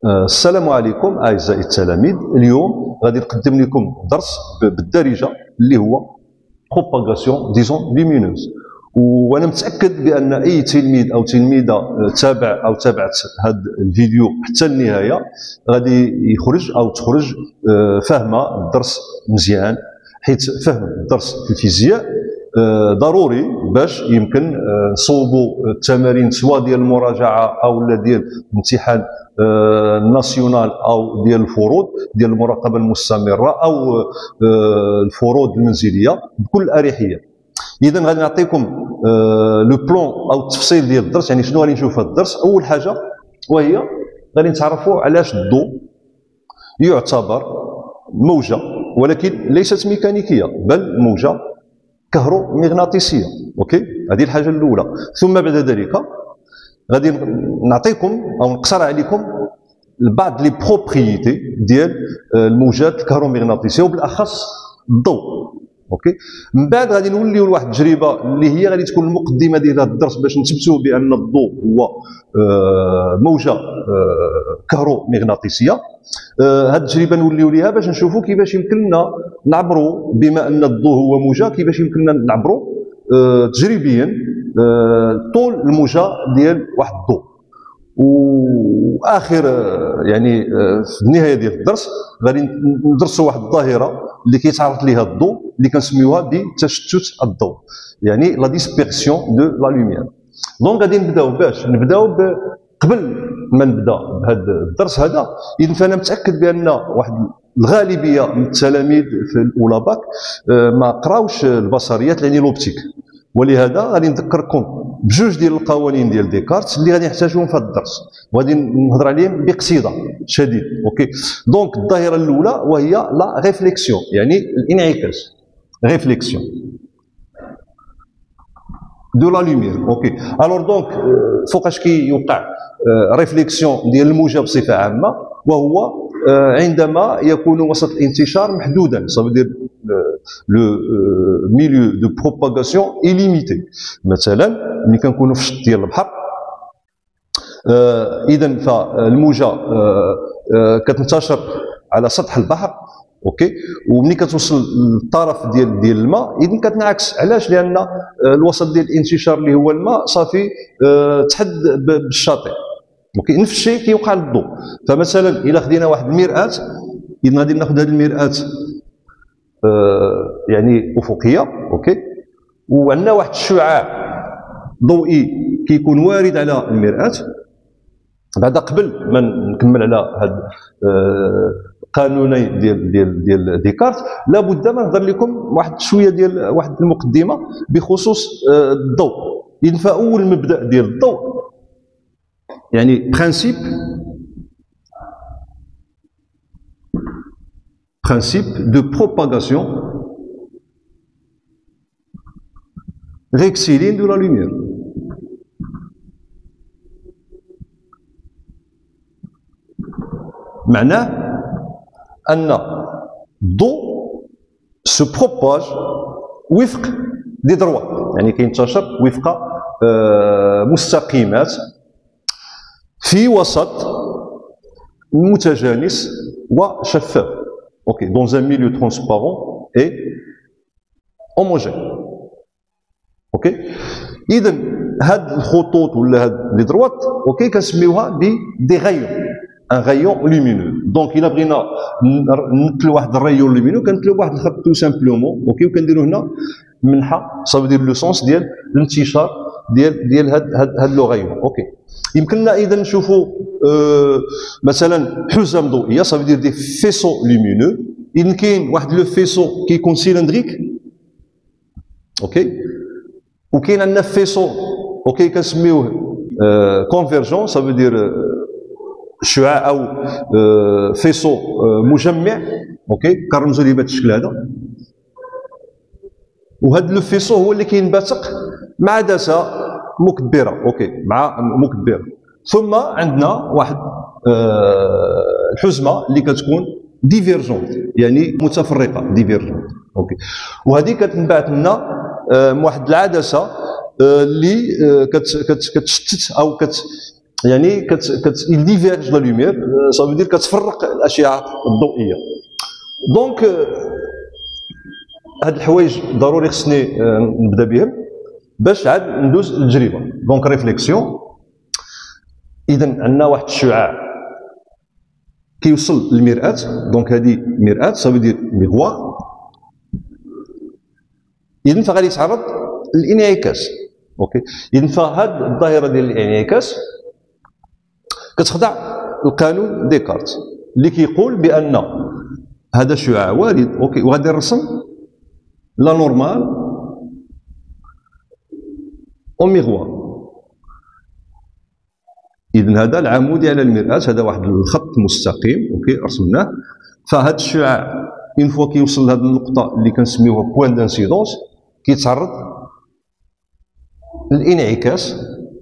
السلام عليكم اعزائي التلاميذ. اليوم غادي نقدم لكم درس بالدارجه اللي هو بروباغاسيون ديزون لومينوز. وانا متاكد بان اي تلميذ او تلميذه تابع او تابعت هذا الفيديو حتى النهايه غادي يخرج او تخرج فاهمه الدرس مزيان، حيث فهم الدرس في الفيزياء ضروري باش يمكن نصوبوا التمارين سواء ديال المراجعه او ديال الامتحان الناسيونال او ديال الفروض ديال المراقبه المستمره او الفروض المنزليه بكل اريحيه. اذا غادي نعطيكم لو بلان او التفصيل ديال الدرس، يعني شنو غادي نشوف في الدرس. اول حاجه وهي غادي نتعرفوا علاش الضوء يعتبر موجه ولكن ليست ميكانيكيه بل موجه كهرومغناطيسيه. اوكي، هذه الحاجه الاولى. ثم بعد ذلك غادي نعطيكم او نقصر عليكم بعض لي بروبريتي ديال الموجات الكهرومغناطيسيه وبالاخص الضوء. اوكي، من بعد غادي نوليو لواحد التجربه اللي هي غادي تكون المقدمه ديال هذا الدرس باش نثبتوا بان الضوء هو موجه كهرومغناطيسيه. هذه التجربه نوليو ليها باش نشوفوا كيفاش يمكن لنا نعبروا، بما ان الضوء هو موجه، كيفاش يمكن لنا نعبروا تجريبيا طول الموجه ديال واحد الضوء. واخر يعني في النهايه ديال الدرس غادي ندرسوا واحد الظاهره اللي كيتعرض ليها الضوء اللي كنسميوها بتشتت الضوء، يعني لا ديسبيرسيون دو لا لوميير. دونك غادي نبداو قبل ما نبدا بهذا الدرس هذا. اذا فانا متاكد بان واحد الغالبيه من التلاميذ في الاولى باك ما قراوش البصريات يعني لوبتيك، ولهذا غادي نذكركم بجوج ديال القوانين ديال ديكارت اللي غادي نحتاجوهم في هذا الدرس وغادي نهضر عليهم باقتضاء شديد. اوكي، دونك الظاهره الاولى وهي لا ريفليكسيون، يعني الانعكاس، ريفليكسيون دو لا لوميير. اوكي، الور دونك فوقاش كيوقع ريفليكسيون ديال الموجه بصفه عامه؟ وهو عندما يكون وسط الانتشار محدودا، صافي لو ميليو دو بروباغاسيون إليميتي. مثلا ملي كنكونوا في الشط ديال البحر، اذا فالموجه كتنتشر على سطح البحر. اوكي، وملي كتوصل للطرف ديال الماء اذا كتنعكس. علاش؟ لان الوسط ديال الانتشار اللي هو الماء صافي تحد بالشاطئ. اوكي، نفس الشيء كيوقع للضوء. فمثلا الا خدينا واحد المرآة، اذا غادي ناخذ هذه المرآة يعني افقيه. اوكي، وعندنا واحد الشعاع ضوئي كيكون وارد على المرآة. بعد قبل ما نكمل على هاد قانونين ديال ديكارت لابد ما نهضر لكم واحد شويه ديال واحد المقدمه بخصوص الضوء. اذا فاول مبدا ديال الضوء يعني principe de propagation rectiligne de la lumière. معناه ان الضوء se propage وفق دي دروا، يعني كينتشر وفق مستقيمات في وسط متجانس وشفاف. اوكي، dans un milieu transparent et homogène. اوكي، اذا هاد الخطوط ولا هاد لي دروات اوكي كنسميوها دي غايون، ان غايون لومينو. دونك الا بغينا نمثلوا واحد الريون لومينو كنمثلوا بواحد الخط تو سامبلومون. اوكي، وكنديروا هنا منحه صافي دير لو سونس ديال الانتشار ديال هاد لو غايون. اوكي، يمكننا اذا نشوفوا مثلا حزم ضوئيه صافي دير دي فيسو لومينو. اذا كاين واحد لو فيسو كيكون سيلندريك. اوكي، وكاين عندنا فيسو اوكي كنسميوه كونفيرجون، صافي دير شعاع او فيسو مجمع. اوكي، كنرمزوا ليه بهذا الشكل هذا. وهذا لو فيسو هو اللي كينبثق مع عدسه مكبره. اوكي، مع مكبره. ثم عندنا واحد الحزمه اللي كتكون ديفيرجونت، يعني متفرقه، ديفيرجونت. اوكي، وهذه كتنبعث لنا واحد العدسه اللي كتشتت او يعني il diverge la lumière ça veut dire كتفرق الاشعه الضوئيه. دونك هاد الحوايج ضروري خصني نبدا بهم باش عاد ندوز للتجربه. دونك ريفليكسيون، اذا عندنا واحد الشعاع كيوصل للمرآة، دونك هذه مرآة ça veut dire miroir، اذا فغادي يتعرض للانعكاس. اوكي، اذا فهاد الظاهره ديال الانعكاس كتخضع لقانون ديكارت اللي كيقول بان هذا شعاع وارد. اوكي، وغادي نرسم لا نورمال او ميغوار. اذا هذا العمودي على المرآة، هذا واحد الخط مستقيم. اوكي، رسمناه. فهذا الشعاع اون فوا كيوصل لهذه النقطه اللي كنسميوها بوين دانسيدونس كيتعرض للانعكاس.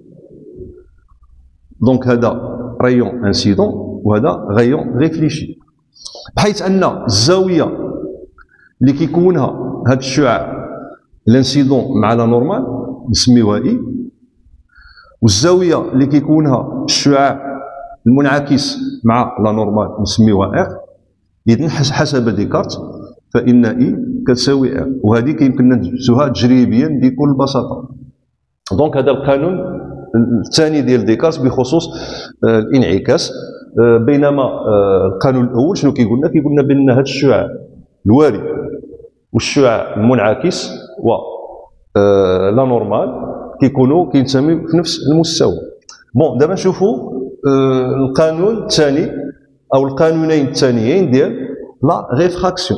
دونك هذا رايون انسيدون وهذا رايون ريفليشي، بحيث ان الزاويه اللي كيكونها هذا الشعاع لانسيدون مع لا نورمال نسميوها اي، والزاويه اللي كيكونها الشعاع المنعكس مع لا نورمال نسميوها ار. اذا حسب ديكارت فان اي كتساوي ار، وهذه كيمكننا نثبتوها تجريبيا بكل بساطه. دونك هذا القانون الثاني ديال ديكارت بخصوص الانعكاس. بينما القانون الاول شنو كيقولنا؟ كيقولنا بان هذا الشعاع الوارد والشعاع المنعكس و لا نورمال كيكونوا كينتميو في نفس المستوى. بون، دابا نشوفوا القانون الثاني او القانونين الثانيين ديال لا ريفراكسيون.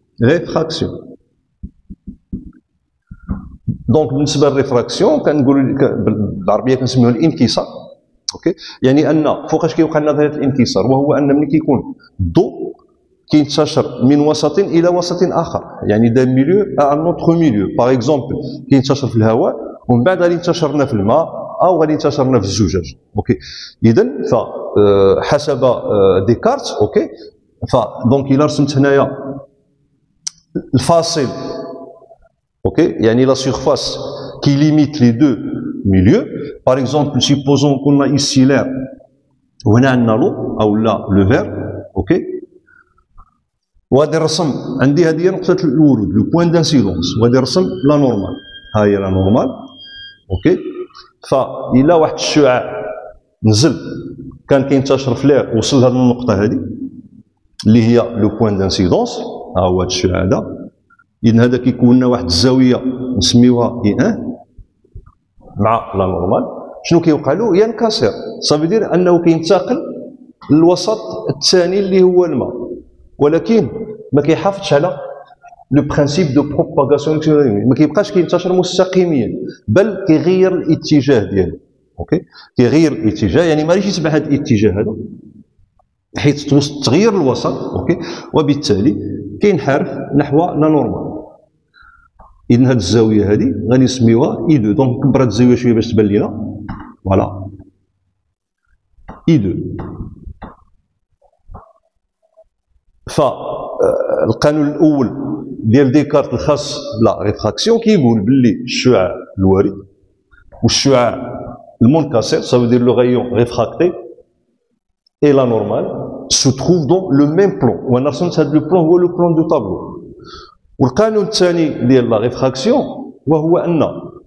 دونك بالنسبه للريفراكسيون كنقولوا بالعربيه كنسميوها الانكسار. اوكي، يعني ان فوقاش كيوقع لنا ظاهره الانكسار، وهو ان ملي كيكون الضوء كينتشر من وسط الى وسط اخر، يعني دا ميليو ا نوتر ميليو. باغ اكزومبل كينتشر في الهواء ومن بعد غادي ينتشرنا في الماء او غادي ينتشرنا في الزجاج. اوكي، اذا فحسب ديكارت اوكي فدونك الا رسمت هنايا الفاصل اوكي يعني لا سيرفاس كي ليميت لي دو ميليو. باغ اكزومبل سيبوزون كنا ايسي لير وهنا عندنا لو او لا لو فير. اوكي، وغادي نرسم عندي هذه هي نقطه الورود لو بوين دانسيدونس، وغادي نرسم لا نورمال. ها هي لا نورمال. اوكي، فإلا واحد الشعاع نزل كان كينتشر في لير وصل لهذه النقطه هذه اللي هي لو بوين دانسيدونس، ها هو هذا الشعاع هذا. اذا هذا كيكون لنا واحد الزاويه نسميوها اي ان مع لا نورمال. شنو كيوقع له؟ ينكسر. صافي دير انه كينتقل للوسط الثاني اللي هو الماء، ولكن ما كيحافظش على لو برينسيپ دو بروباغاسيون، ما كيبقاش كينتشر مستقيميا بل كيغير الاتجاه ديالو. اوكي، كيغير الاتجاه، يعني ما يتبع هذا الاتجاه هذا حيث تغيير الوسط. اوكي، وبالتالي كينحرف نحو لا نورمال. اذا هذه الزاويه هذه غادي نسميوها اي 2. دونك نكبر هذه الزاويه شويه باش تبان لينا. فوالا اي 2. فالقانون الاول ديال ديكارت الخاص بلا ريفراكسيون كيقول باللي الشعاع الوارد والشعاع المنكسر ça veut dire le rayon réfracté et la normale se trouvent dans le même plan. وانا رسمت هذا لو بلان هو لو بلان دو طابلو. والقانون الثاني ديال لا ريفراكسيون وهو ان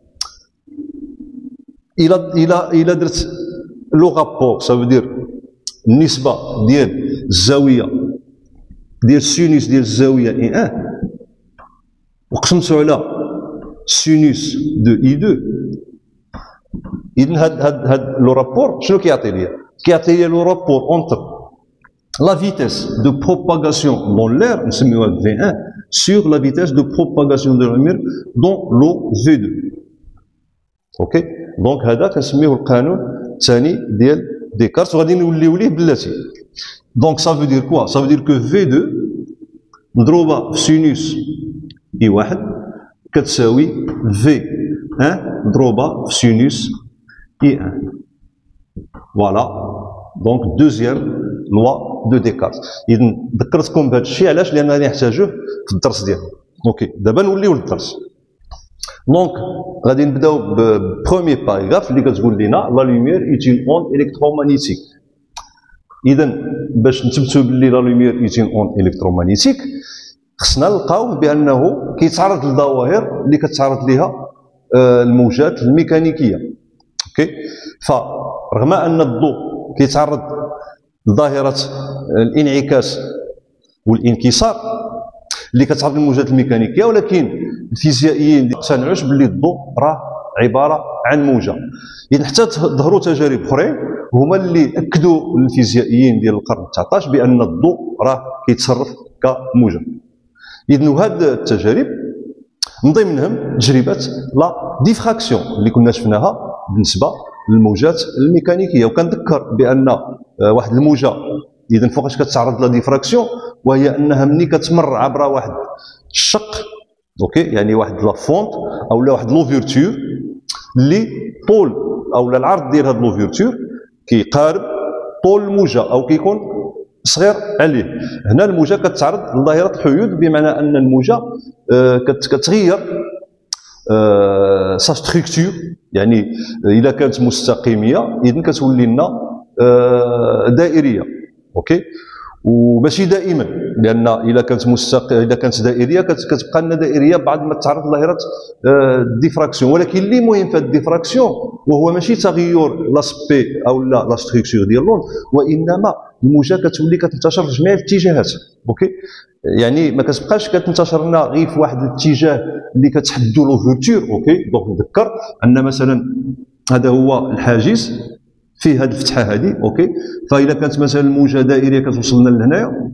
الى درت لو رابور ça veut dire النسبه ديال الزاويه ديال السينوس ديال الزاويه اي 1 وقسمتو على سينوس دو اي 2. اذا هاد لو رابور شنو كيعطي ليا؟ كيعطي ليا لو رابور اونتر لا فيتيس دو بروباغاسيون دون لير نسميوها في 1 سور لا فيتيس دو بروباغاسيون دو لومير دون لو في 2. اوكي، دونك هذا كنسميوه القانون الثاني ديال ديكارت وغادي نوليو ليه بلاتي. دونك ça veut dire quoi? Ça veut dire que V2 مضروبه في سينوس اي 1 كتساوي V1 مضروبه في سينوس اي 1. فوالا دونك دوزيام لوا دو ديكارت. اذا ذكرتكم بهذا الشيء علاش؟ لان غادي نحتاجوه في الدرس ديالنا. اوكي، دابا نوليو للدرس. دونك غادي نبداو ببروميي باراغراف اللي كتقول لنا لا لوميير ايت اون اون الكترومagnétique. اذا باش نثبتوا باللي لا لوميير ايت اون اون الكترومagnétique خصنا نلقاو بانه كيتعرض لظواهر اللي كتعرض ليها الموجات الميكانيكيه. اوكي، فرغم ان الضوء كيتعرض لظاهره الانعكاس والانكسار اللي كتعرض للموجات الميكانيكيه، ولكن الفيزيائيين ما اقتنعوش باللي الضوء راه عباره عن موجه. اذا حتى ظهروا تجارب اخرين هما اللي اكدوا الفيزيائيين ديال القرن 19 بان الضوء راه كيتصرف كموجه. اذا هاد التجارب من ضمنهم تجربه لا ديفراكسيون اللي كنا شفناها بالنسبه للموجات الميكانيكيه. وكنذكر بان واحد الموجه اذا فوقاش كتعرض لا ديفراكسيون، وهي انها ملي كتمر عبر واحد الشق، اوكي، يعني واحد لا فونت او واحد لوفيرتور اللي طول او العرض ديال هاد لوفيرتور كيقارب طول الموجه او كيكون صغير عليه. هنا الموجه كتعرض لظاهره الحيود، بمعنى ان الموجه كتغير سا ستركتور، يعني اذا كانت مستقيميه اذا كتولي لنا دائريه. اوكي، وماشي دائما، لان اذا كانت دائريه كتبقى لنا دائريه بعد ما تعرض لظاهره الديفراكسيون. ولكن اللي مهم في الديفراكسيون وهو ماشي تغير لاسبي او لا ستركتور ديال اللون، وانما الموجه كتولي كتنتشر في جميع الاتجاهات. اوكي، يعني ما كتبقاش كتنتشر لنا غير في واحد الاتجاه اللي كتحدو لوفورتور. اوكي، دونك نذكر ان مثلا هذا هو الحاجز فيه هذه الفتحه هذه. اوكي، فاذا كانت مثلا الموجه دائريه كتوصلنا لهنايا،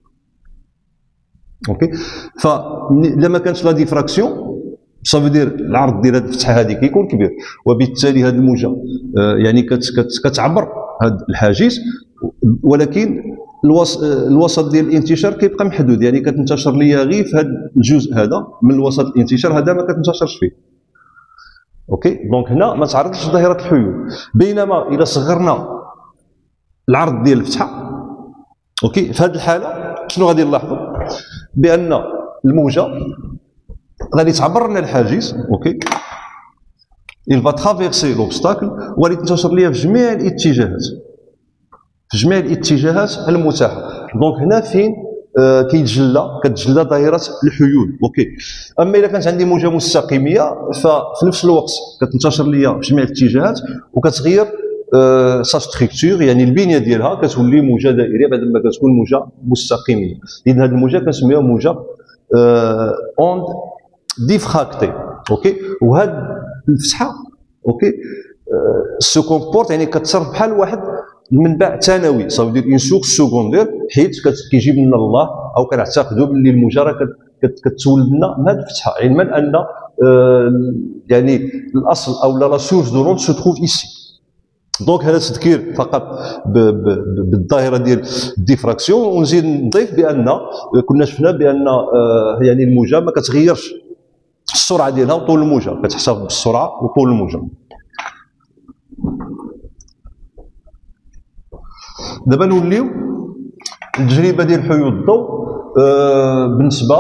اوكي، فلما كانت لا ديفراكسيون صافي دير العرض ديال هذه الفتحه هذه كيكون كبير، وبالتالي هذه الموجه يعني كتعبر هذا الحاجز، ولكن الوسط ديال الانتشار كيبقى محدود، يعني كتنتشر ليا غير في هذا الجزء هذا من الوسط الانتشار، هذا ما كتنتشرش فيه. اوكي، دونك هنا ما تعرضش لظاهره الحيول. بينما اذا صغرنا العرض ديال الفتحه، اوكي، في هذه الحاله شنو غادي نلاحظوا؟ بان الموجه غادي تعبر لنا الحاجز. اوكي، il va traverser l'obstacle وغادي تنتشر ليا في جميع الاتجاهات، في جميع الاتجاهات المتاحه. دونك هنا فين كتجلى ظاهره الحيول. اوكي، اما اذا كانت عندي موجه مستقيميه ففي نفس الوقت كتنتشر ليا في جميع الاتجاهات وكتغير سا ستركتور، يعني البنيه ديالها كتولي موجه دائريه بعد ما كتكون موجه مستقيميه. اذا هذه الموجه كنسميوها موجه اوند ديفراكتي. اوكي، وهاد الفتحه اوكي سو كومبورت، يعني كتصرف بحال واحد المنبع ثانوي، صافي دير اون سورس سكوندير، حيت كيجيب لنا الله او كنعتقدوا باللي الموجه راه كتولد لنا من هذه الفتحه، علما ان يعني الاصل او لا سورس دو لوند سو تروف ايسي. دونك هذا تذكير فقط بالظاهره ديال الديفراكسيون. ونزيد نضيف بان كنا شفنا بان يعني الموجه ما كتغيرش السرعه ديالها وطول الموجه، كتحتفظ بالسرعه وطول الموجه. دابا نوليو التجربه ديال حيود الضوء بالنسبه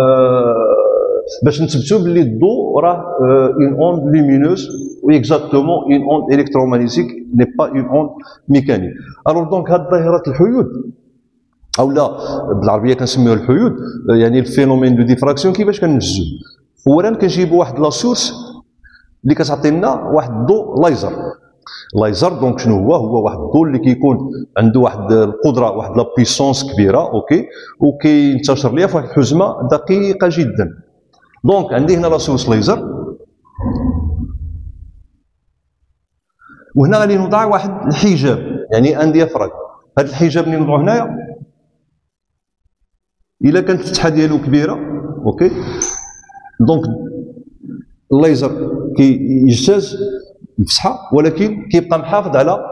باش نثبتوا باللي الضوء راه اون اوند لومينوز و اكزاكتومون اون اوند الكترومagnétique ني با اون اوند ميكانيك. الوغ دونك هاد ظاهره الحيود او لا بالعربيه كنسميوها الحيود، يعني الفينومين دو ديفراكسيون، كيفاش كنجزو؟ اولا كنجيبوا واحد لا سورس اللي كتعطي لنا واحد الضوء لايزر. لايزر دونك شنو هو واحد الضوء اللي كيكون عنده واحد القدره، واحد لا بيسونس كبيره. اوكي، وكينتشر ليا في واحد الحزمه دقيقه جدا. دونك عندي هنا لا سورس لايزر، وهنا غادي نوضع واحد الحجاب، يعني ان ديافراغ. هذا الحجاب اللي نوضعو هنايا الا كانت الفتحه ديالو كبيره، اوكي، دونك الليزر كيجتاز الفتحه ولكن كيبقى محافظ على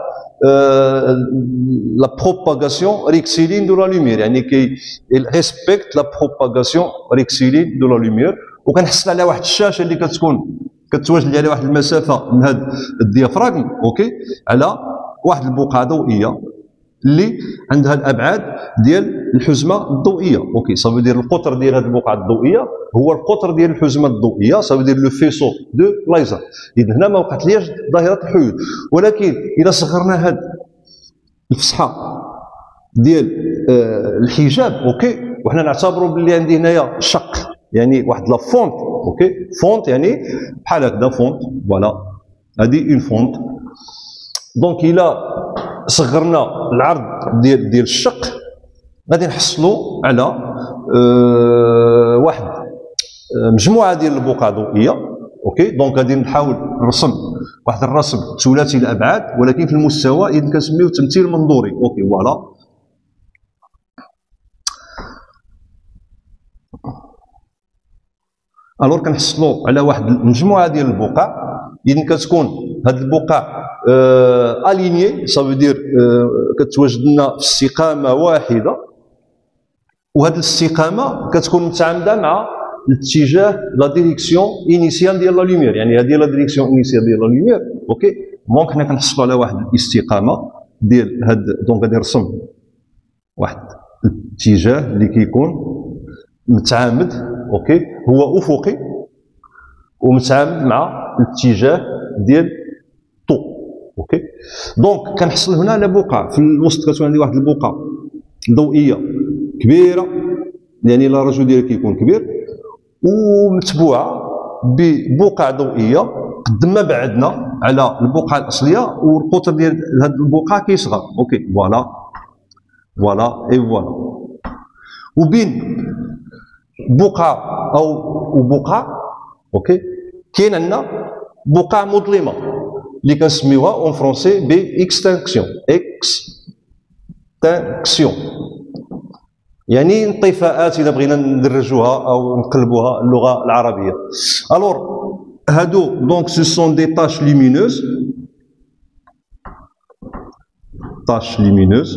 لا بروباغاسيون ريكسيلين دو لا لوميير، يعني ريسبكت لا بروباغاسيون ريكسيلين دو لا لوميير. وكنحصل على واحد الشاشه اللي كتواجد على واحد المسافه من هذا الديافراغم، اوكي، على واحد البقعه ضوئيه. اللي عندها الابعاد ديال الحزمه الضوئيه. اوكي صافي دير القطر ديال هذه البقعه الضوئيه هو القطر ديال الحزمه الضوئيه، صافي دير لو فيسو دو لايزر. اذا هنا ما وقعت ليش ظاهره الحيود. ولكن اذا صغرنا هذه الفسحه ديال الحجاب، اوكي، وحنا نعتبروا باللي عندي هنايا شق، يعني واحد لا فونت، اوكي، فونت يعني بحال هكذا فونت، فوالا هذه اون فونت. دونك الى صغرنا العرض ديال الشق غادي نحصلوا على واحد مجموعه ديال البقع ضوئيه. اوكي دونك غادي نحاول نرسم واحد الرسم ثلاثي الابعاد ولكن في المستوى اذا كنسميوه تمثيل منظوري. اوكي فوالا. الور كنحصلوا على واحد المجموعه ديال البقع، اذا كتكون هاد البقع الينيي، صافي دير كتواجد لنا في استقامه واحده، وهاد الاستقامه كتكون متعامده مع الاتجاه لا ديريكسيون انيسيال ديال لا لوميير، يعني هذه لا ديريكسيون انيسيال ديال لا لوميير. اوكي دونك حنا كنحصلوا على واحد الاستقامه ديال هاد، دونك غادي نرسم واحد الاتجاه اللي كيكون متعامد، اوكي، هو افقي ومتعامد مع الاتجاه ديال الضوء. اوكي دونك كنحصل هنا على بقعه في الوسط، كتكون عندي واحد البقعه ضوئيه كبيره، يعني لا رجل ديالها كيكون كبير، ومتبوعه ببقع ضوئيه قد ما بعدنا على البقعه الاصليه والقطر ديال هذه البقعه كيصغر. اوكي فوالا فوالا اي فوالا. وبين بقعه او بقعه، اوكي، كاين عندنا بقع مظلمه اللي كنسميوها اون فرونسي باكستانكسيون. اكستانكسيون يعني انطفاءات اذا بغينا ندرجوها او نقلبوها اللغه العربيه. الور هادو دونك سو سون دي تاش لومينوز، تاش لومينوز.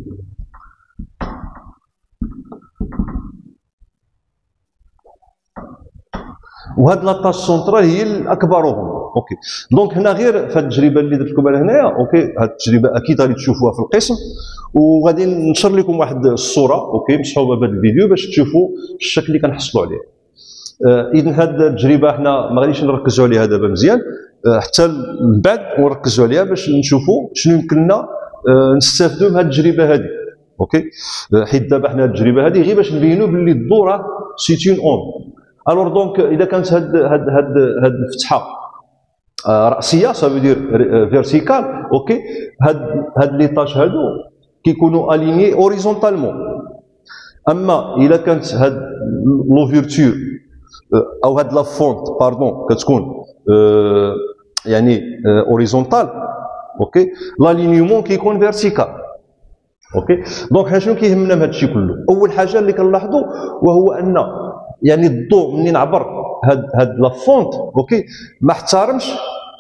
وهاد لاطاش سونترال هي الاكبرهم. اوكي دونك هنا غير في هاد التجربه اللي درت لكم انا هنايا، اوكي هاد التجربه اكيد غادي تشوفوها في القسم، وغادي ننشر لكم واحد الصوره اوكي مصحوبه بهذا الفيديو باش تشوفوا الشكل اللي كنحصلوا عليه. اذا هاد التجربه حنا ما غاديش نركزوا عليها دابا مزيان، حتى من بعد ونركزوا عليها باش نشوفوا شنو يمكن لنا نستافدوا من هاد التجربه هذه. اوكي حيت دابا حنا التجربه هذه غير باش نبينوا باللي الضوء راه سيتون اون. الور دونك اذا كانت هاد الفتحه راسيه، صافي دير فيرتيكال، اوكي، هاد لي طاش هادو كيكونوا اليني اوريزونتالمون. اما اذا كانت هاد لوفيرتور او هاد لا فونت باردون كتكون يعني اوريزونتال، اوكي، لالينيومون كيكون فيرتيكال. اوكي دونك حنا شنو كيهمنا من هادشي كله؟ اول حاجه اللي كنلاحظوا وهو ان يعني الضوء منين عبر هاد لا فونت، اوكي، ما احترمش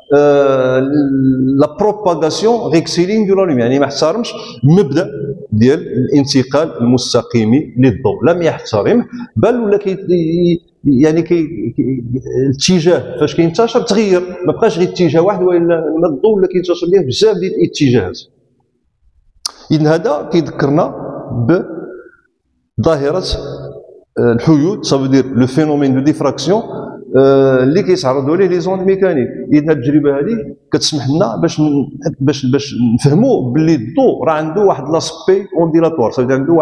لا بروباغاسيون ريكسيلين دو لا لوميير، يعني ما احترمش المبدا ديال الانتقال المستقيم للضوء، لم يحترمه، بل ولا يعني الاتجاه فاش كينتشر تغير، ما بقاش غير اتجاه واحد، والا الضوء ولا كينتشر ليه بزاف ديال الاتجاهات. اذا هذا كيذكرنا بظاهره الحيود، صافي دير لو فينومين دو ديفراكسيون اللي كيتعرضوا ليه لي زوند ميكانيك. اذا هذه التجربه هذه كتسمح لنا باش نفهموا باللي الضوء راه عنده واحد لاسبي اونديلاتوار، صافي عنده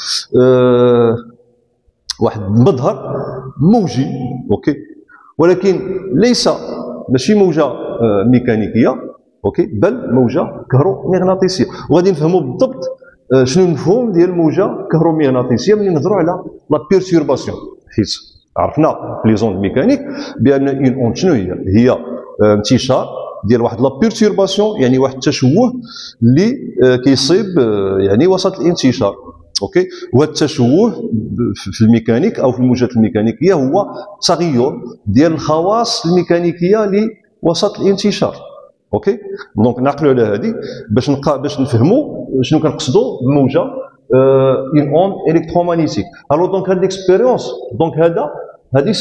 واحد المظهر موجي، اوكي، ولكن ليس ماشي موجه ميكانيكيه، اوكي، بل موجه كهرومغناطيسيه. وغادي نفهموا بالضبط شنو المفهوم ديال الموجه كهرومغناطيسيه ملي نهضروا على لا بيرتورباسيون، حيت عرفنا في لي زوند ميكانيك بان اون اون شنو هي انتشار ديال واحد لا بيرتورباسيون، يعني واحد التشوه اللي كيصيب يعني وسط الانتشار. اوكي وهذا التشوه في الميكانيك او في الموجات الميكانيكيه هو تغير ديال الخواص الميكانيكيه لوسط الانتشار. اوكي دونك نعقلوا على هذه باش نفهموا شنو كنقصدوا بموجه اون اون الكترومagnétique. الو دونك هاد ليكسبيريونس، دونك هذه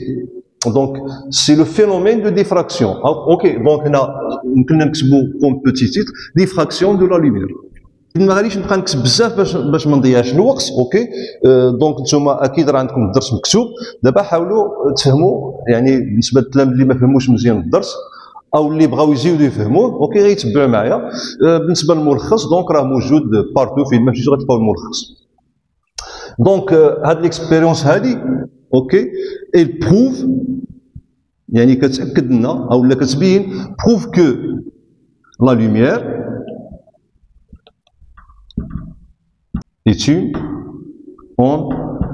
سي لو فينومين دو ديفراكسيون. اوكي دونك هنا يمكننا نكتبوا كوم بوتي تيتر ديفراكسيون دو لا لوميير. ما غاديش نبقى نكتب بزاف باش ما نضيعش الوقت. اوكي دونك نتوما اكيد راه عندكم الدرس مكتوب. دابا حاولوا تفهموا، يعني بالنسبه للتلاميذ اللي ما فهموش مزيان الدرس او اللي بغاو يزيدوا يفهموه، اوكي غيتبعوا معايا. بالنسبه للملخص دونك راه موجود بارتو، فين ما مشيتو غتلقاو الملخص. دونك هاد ليكسبيريونس هادي اوكي il prouve، يعني كتاكد لنا او لا كتبين prouve que la lumière est une onde.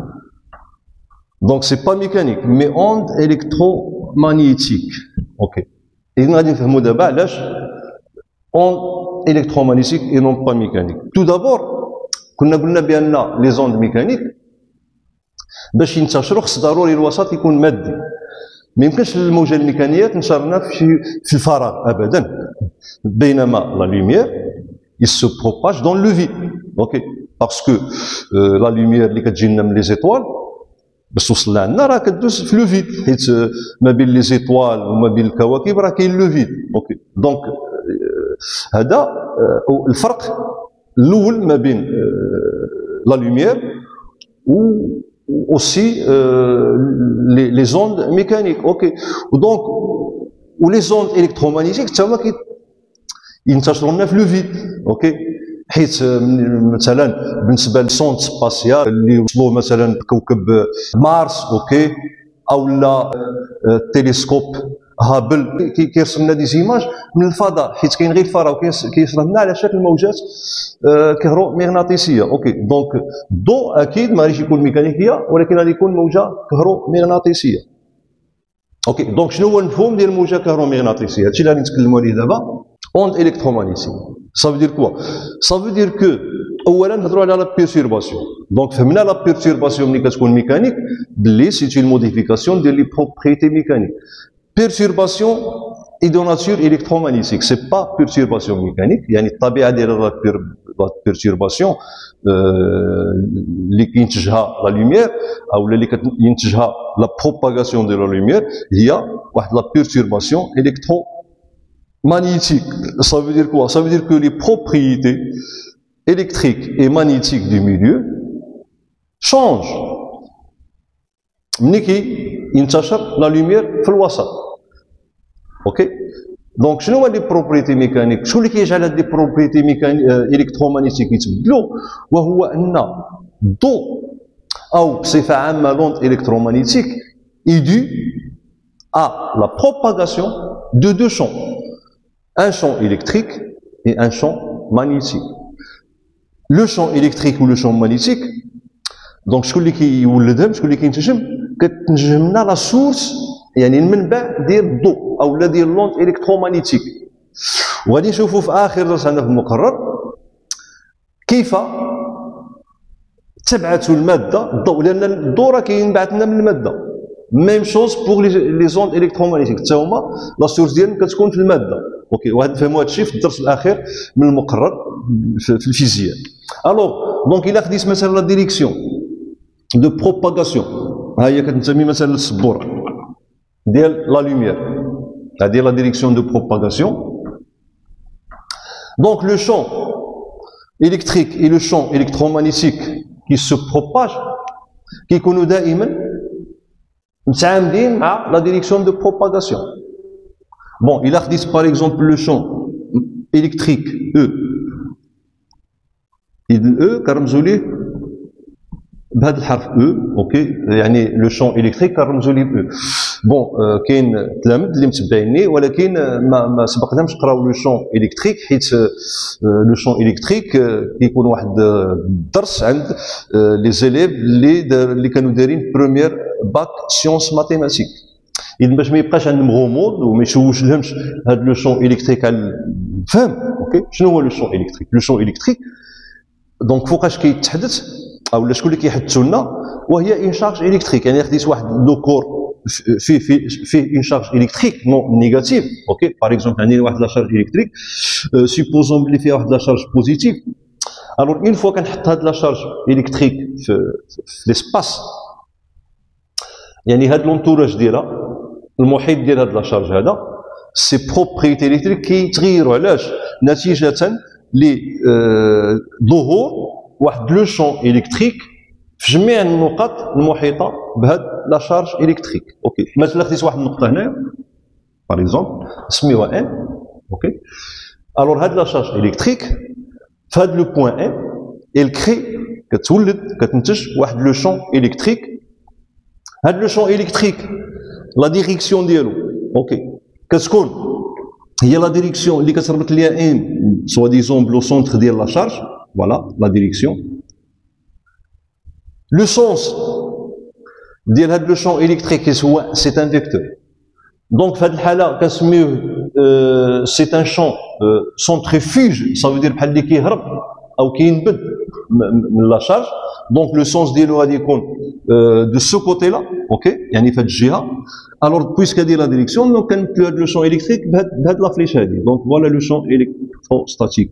Donc c'est pas mécanique mais onde électromagnétique. اوكي اذا غادي نفهموا دابا علاش onde électromagnétique et non pas mécanique. Tout d'abord كنا قلنا بان لي زوند ميكانيك باش ينتشروا خص ضروري الوسط يكون مادي. ما يمكنش الموجه الميكانيه تنشر لنا في الفراغ ابدا، بينما لا لوميير il se propage dans le vide. اوكي باسكو لا لوميير اللي كتجي لنا من لي زيتوال باش توصل لعندنا راه كدوز في لو فيد، حيت ما بين لي زيتوال وما بين الكواكب راه كاين لو فيد. اوكي دونك هذا الفرق الاول ما بين لا لوميير و aussi les ondes mécaniques. ok donc les ondes électromagnétiques تما ينتشروا لنا في لو فيد. اوكي حيت مثلا بالنسبه للسوند سباسيال اللي وصلوا مثلا كوكب مارس اوكي او لا تيليسكوب هابل كيرسم لنا دي زيماج من الفضاء، حيت كاين غير الفضاء وكيصرف لنا على شكل موجات كهرومغناطيسيه. اوكي دونك الضوء اكيد ما غاديش يكون ميكانيكيه ولكن غادي يكون موجه كهرومغناطيسيه. اوكي دونك شنو هو المفهوم ديال الموجه كهرومغناطيسيه؟ هادشي اللي غادي نتكلموا عليه دابا. onde électromagnétique ça veut dire quoi? ça veut dire que اولا نهضروا على لا بيرتورباسيون. دونك فهمنا لا بيرتورباسيون ملي كتكون ميكانيك باللي سي اون موديفيكاسيون ديال لي بروبريتي ميكانيك. perturbation est de nature électromagnétique, c'est pas perturbation mécanique. يعني الطبيعه ديال لا perturbation اللي كينتجها لا لوميير او اللي كينتجها لا بروباغاسيون ديال لا لوميير هي واحد لا perturbation électromagnétique. ça veut dire quoi? ça veut dire que les propriétés électriques et magnétiques du milieu changent ملي ينتشر لا لوميير في الوسط. اوكي دونك شنو هو لي بروبريتي ميكانيك؟ شنو اللي كيجعل هاد لي بروبريتي ميكانيك الكترومغناطيسيك يتبدلوا؟ وهو ان الضوء او بصفه عامه لوند الكترومغناطيسيك est due à la propagation de deux champs, un champ électrique et un champ magnétique. Le champ électrique ou le champ magnétique دونك شكون اللي كيولدهم؟ شكون اللي كينتجم؟ كتنجم لنا لا سورس يعني المنبع ديال الضوء او لا ديال لوند الكترومغناطيسيك. وغادي نشوفوا في اخر درس عندنا في المقرر كيف تبعث الماده الضوء، لان الضوء راه كينبعث لنا من الماده. ميم شوز بوغ لي زوند الكترومغناطيسيك حتى هما لا سورس ديالهم كتكون في الماده. اوكي وغادي نفهموا هذا الشيء في الدرس الاخير من المقرر في الفيزياء. الوغ دونك الا خديت مثلا لا ديريكسيون دو بروباغاسيون، ها هي كتنتمي مثلا للسبوره ديال لا لوميير، هذه لا ديريكسيون دو بروباغاسيون. دونك لو شون électrique et le champ électromagnétique qui se propage كيكونوا دائما متعامدين مع لا ديريكسيون دو بروباغاسيون. بون الا خديت باغ اكزومبل لو شون الكتريك او، اذا او كنرمزوا ليه بهذا الحرف او. اوكي يعني لو شون الكتريك كنرمزوا ليه او. بون كاين تلاميذ اللي متبعيني ولكن ما سبقناهمش قراو لو شون الكتريك، حيت لو شون الكتريك كيكون واحد الدرس عند لي زيليف اللي كانوا دايرين بروميير باك سيونس ماتيماتيك. اذا باش ما يبقاش عندهم غموض وما يشوش لهمش هذا لو شون الكتريك على الفهم. اوكي شنو هو لو شون الكتريك؟ لو شون الكتريك دونك فوقاش كيتحدث او شكون اللي كيحدثوا لنا؟ وهي ان شارج الكتريك. يعني خديت واحد لو كور فيه ان شارج الكتريك نون نيجاتيف. اوكي باغ اكزومبل عندي واحد لا شارج الكتريك سيبوزون بلي فيها واحد لا شارج بوزيتيف. الوغ اون فوا كنحط هاد لا شارج الكتريك في ليسباس، يعني هاد لونتوراج ديالها المحيط ديال هاد لا شارج هذا سي بروبريتي الكتريك كيتغيروا. علاش؟ نتيجه لظهور واحد لو شون الكتريك في جميع النقط المحيطه بهاد لا شارج الكتريك. اوكي مثلا خديت واحد النقطه هنايا باغ اكزومبل نسميوها ان. اوكي الور هاد لا شارج الكتريك في هاد لو بوين ان الكري كتنتج واحد لو شون الكتريك. هاد لو شون الكتريك لا ديريكسيون ديالو اوكي كتكون هي لا ديريكسيون اللي كتربط ليها ان سوا ديزون بلو سونتر ديال لا شارج. فوالا لا ديريكسيون. لو سونس ديال هاد لو شون الكتريك هو سي ان فيكتور. دونك في هاد الحاله كنسميوه سي ان شون سونتريفيج، صافي دير بحال اللي كيهرب او كينبد من لا شارج. دونك لو سونس ديالو غادي يكون دو سو كوتي لا اوكي يعني في هاد الجهه. الوغ بويسك هادي لا ديريكسيون دونك كنمثلو هاد لو شون الكتريك بهاد لا فليش هادي. دونك فوالا لو شون الكتروستاتيك.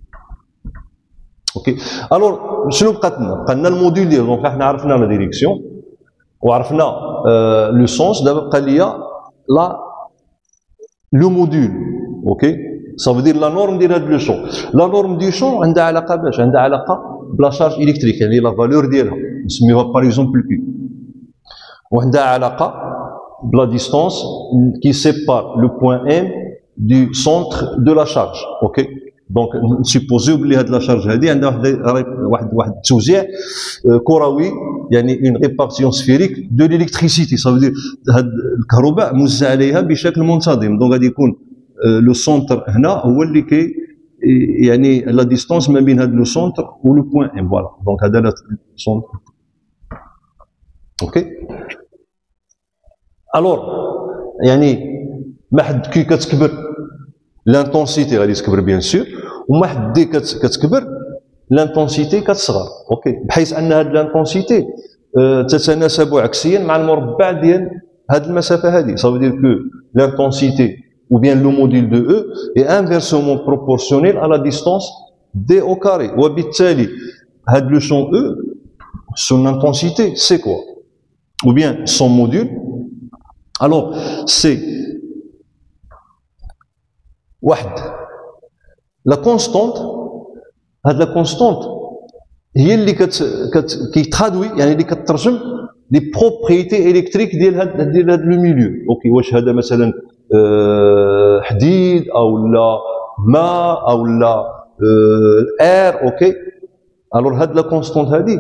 اوكي الوغ شنو بقات لنا؟ بقى لنا الموديل ديالو. دونك حنا عرفنا لا ديريكسيون وعرفنا لو سونس. دابا بقى ليا لا لو موديل. اوكي صافي دير لا نورم ديال هاد لو شون. لا نورم دو شون عندها علاقه باش عندها علاقه بلا شارج الكتريك يعني لا فالور ديالها نسميوها باغ اكزومبل كيو، وعندها علاقه بلا ديستونس كي سيبار لو بوين ان دو سونتر دو لا شارج. اوكي دونك نسيبوزيو بلي هاد لا شارج هادي عندها واحد التوزيع كروي يعني اون ريبارتيون سفيريك دو ليليكتريسيتي. صافي دير هاد الكهرباء موزع عليها بشكل منتظم. دونك غادي يكون لو سونتر هنا هو اللي كي يعني لا ديستونس ما بين هاد لو سونتر و لو بوين ان. فوالا دونك هذا لا سونتر. اوكي الور يعني ما حد كي كتكبر لانتونسيتي غادي تكبر بيان سور، وما حد دي كتكبر لانتونسيتي كتصغر. اوكي بحيث ان هاد لانتونسيتي تتناسب عكسيا مع المربع ديال هاد المسافه هذه. صافي دير كو لانتونسيتي ou bien le module de E est inversement proportionnel à la distance D au carré. وبالتالي هاد le champ E son intensité c'est quoi? Ou bien son module alors c'est واحد la constante. هاد la constante هي اللي كيترادوي يعني اللي كترجم لي بروبريتي الكتريك ديال هاد لو ميليو. اوكي واش هذا مثلا حديد او لا ماء او لا اير. اوكي الور هاد لا كونستونت هادي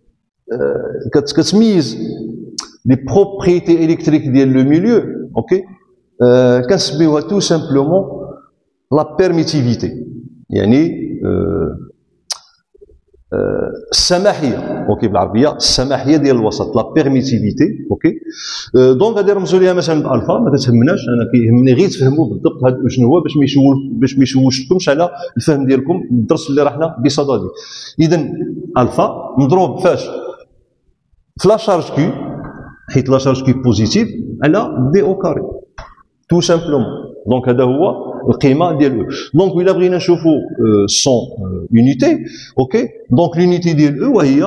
كتميز لي بروبريتي الكتريك ديال لو ميليو. اوكي كنسميوها تو سامبلومون لا بيرميتيفيتي يعني السماحيه. اوكي بالعربيه السماحيه ديال الوسط لا بيرميتيفيتي. اوكي دونك غادي نرمزوا ليها مثلا بالفا ما كتهمناش. انا كيهمني غير تفهموا بالضبط هذا شنو هو باش ما يشوشكمش على الفهم ديالكم الدرس اللي رحنا بصدده. اذا الفا مضروب فاش في لا شارج كيو حيت لا شارج كيو بوزيتيف على دي او كاري تو سامبلومون. دونك هذا هو القيمه ديال او. دونك الا بغينا نشوفوا سون يونيتي. اوكي دونك لونيتي ديال او وهي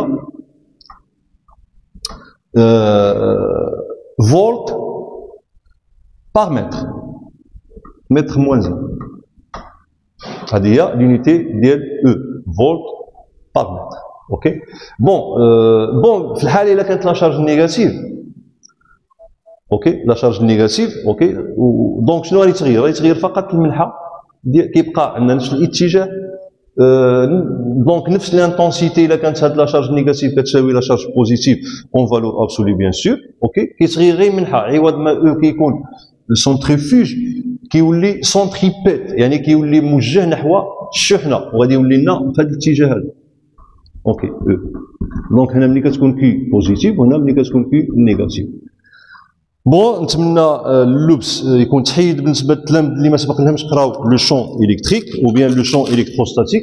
فولت بار متر متر موان 1. هذه هي لونيتي ديال او فولت بار متر. اوكي بون في الحاله الا كانت لا شارج نيجاتيف. اوكي لا شارج نيجاتيف. اوكي دونك شنو غادي يتغير؟ غادي يتغير فقط المنحى كيبقى عندنا نفس الاتجاه. دونك نفس الانتونسيتي الا كانت هاد لا شارج نيجاتيف كتساوي لا شارج بوزيتيف اون فالور ابسولي بيان سور. اوكي كيتغير غير المنحى عوض ما او كيكون السونتريفوج كيولي سونتريبيت يعني كيولي موجه نحو الشحنه وغادي يولي لنا في هذا الاتجاه هذا. اوكي دونك هنا ملي كتكون كي بوزيتيف وهنا ملي كتكون كي نيجاتيف. بون نتمنى اللبس يكون تحيد بالنسبه للتلاميذ اللي ما سبق لهمش قراو لو شون الكتريك او بيان لو شون الكتروستاتيك.